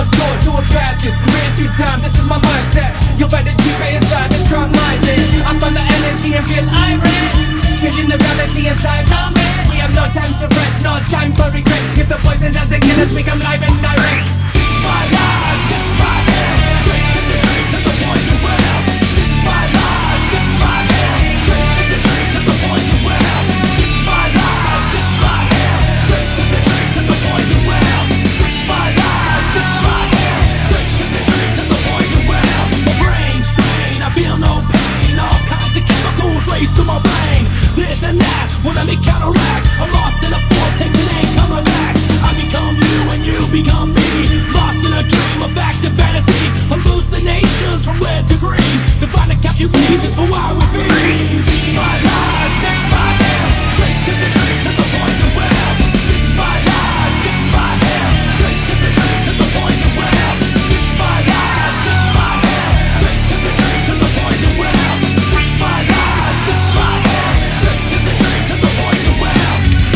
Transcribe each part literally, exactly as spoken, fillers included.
closed door to a passage. Ran through time, this is my mindset. You'll find it deeper inside, the strong-minded. I find the energy and feel irate, changing the gravity inside of me. We have no time to fret, no time for regret. If the poison doesn't get us, we come live and direct. This is my life, this is my hell. Straight to the dreams of the poison well. This is my life, this is my hell. Straight to the dreams of the poison well. This is my life, this is my hell. Straight to the dreams of the poison well. This is my life, this is my hell. Straight to the dreams of the poison well. My brain strain, I feel no pain. All kinds of chemicals race through my brain. This and that, will let me counteract. I'm lost in a vortex and ain't coming back. I become you and you become me. Lost in a dream of fact and fantasy. Hallucinations from red to green. Defining calculations for why we feed. This is my life, this is my hell. Straight to the dreams of the poison well. This is my life, this is my hell. Straight to the dreams of the poison well. This is my life, this is my hell. Straight to the dreams of the poison well. This is my life, this is my hell. Straight to the dreams of the poison well.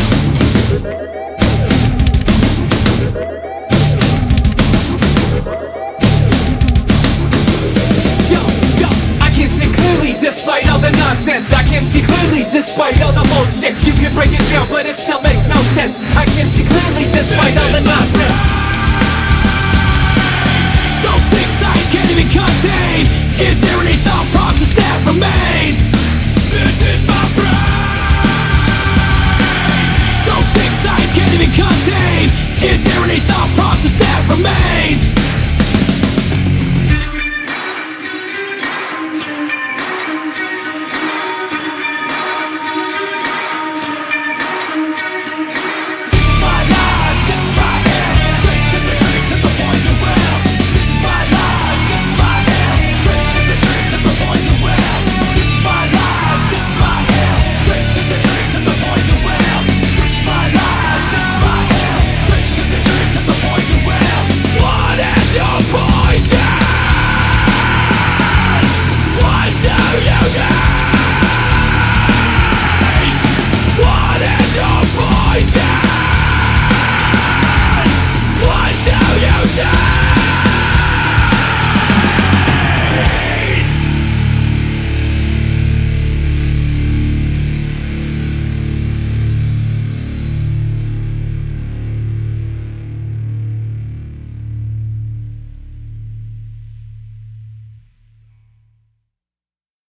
Yo, yo, I can see clearly despite all the nonsense. I can see clearly despite all the bullshit. You can break it down but it still makes no sense. I can see clearly despite all the nonsense. So sick, science can't even contain. Is there